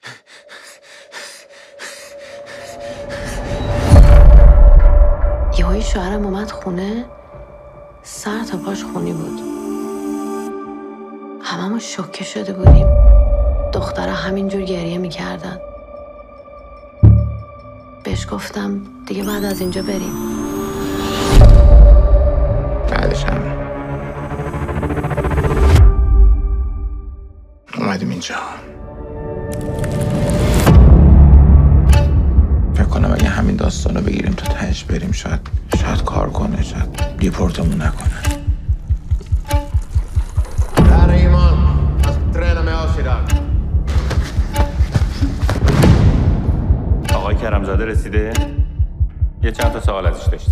یهویی شوهرم اومد خونه، سر تا پاش خونی بود. هممون شوکه شده بودیم. دخترها همینجور گریه میکردن. بهش گفتم دیگه بعد از اینجا بریم. بعدش هم اومدیم اینجا. فکر کنم اگه همین داستانو بگیریم تا تهش بریم شاید کار کنه، شاید دیپورتمون نکنه. آقای کرمزاده رسیده؟ یه چند تا سوال ازش داشتیم.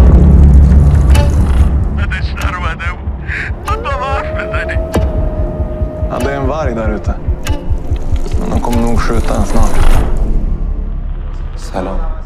بدش در اومده بود با حرف بزنی. Ja, det är en varg där ute. Men de kommer nog skjuta den snart. سلام.